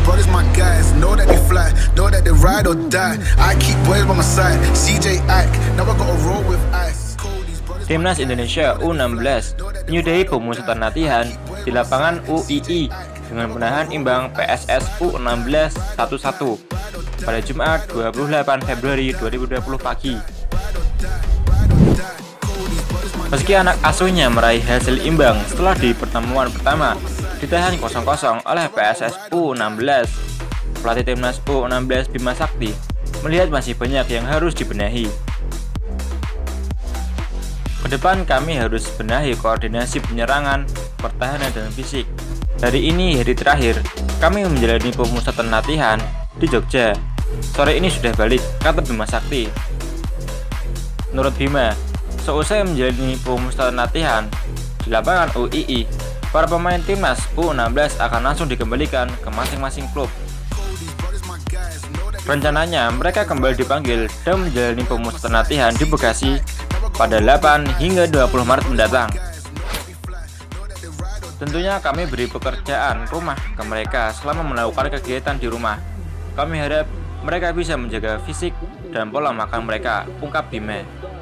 brothers my guys, know that they fly, know that they ride or die. I keep boys by my side, CJ Ike, now I gotta roll with ice. Timnas Indonesia U16 menyudahi pemusatan latihan di lapangan UII dengan menahan imbang PSS U16 1-1 pada Jumat 28 Februari 2020 pagi. Meski anak asuhnya meraih hasil imbang setelah di pertemuan pertama ditahan 0-0 oleh PSS U16, pelatih Timnas U16 Bima Sakti melihat masih banyak yang harus dibenahi. Kedepan kami harus benahi koordinasi penyerangan, pertahanan, dan fisik. Hari ini hari terakhir, kami menjalani pemusatan latihan di Jogja. Sore ini sudah balik, kata Bima Sakti. Menurut Bima, seusai menjalani pemusatan latihan di lapangan UII, para pemain Timnas U16 akan langsung dikembalikan ke masing-masing klub. Rencananya, mereka kembali dipanggil dan menjalani pemusatan latihan di Bekasi pada 8 hingga 20 Maret mendatang. Tentunya kami beri pekerjaan rumah ke mereka selama melakukan kegiatan di rumah. Kami harap mereka bisa menjaga fisik dan pola makan mereka, ungkap Bima.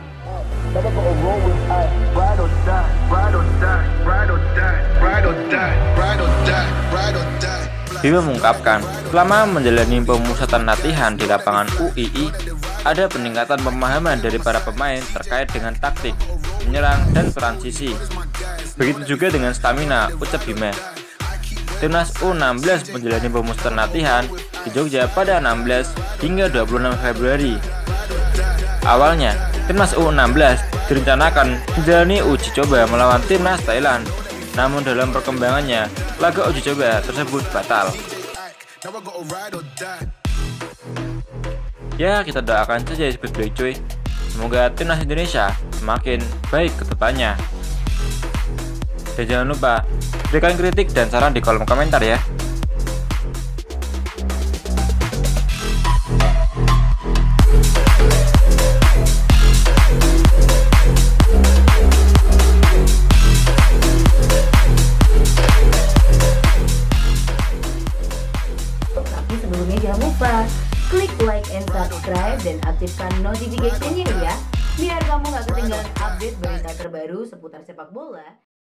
Bima mengungkapkan, selama menjalani pemusatan latihan di lapangan UII, ada peningkatan pemahaman dari para pemain terkait dengan taktik, menyerang, dan transisi. Begitu juga dengan stamina, ucap Bima. Timnas U16 menjalani pemusatan latihan di Jogja pada 16 hingga 26 Februari. Awalnya, Timnas U16 direncanakan menjalani uji coba melawan Timnas Thailand. Namun dalam perkembangannya, laga uji coba tersebut batal. Ya, kita doakan saja seperti itu, cuy. Semoga Timnas Indonesia semakin baik ke depannya. Dan jangan lupa berikan kritik dan saran di kolom komentar ya. Tapi sebelumnya jangan lupa klik like and subscribe dan aktifkan notification-nya ya, biar kamu gak ketinggalan update berita terbaru seputar sepak bola.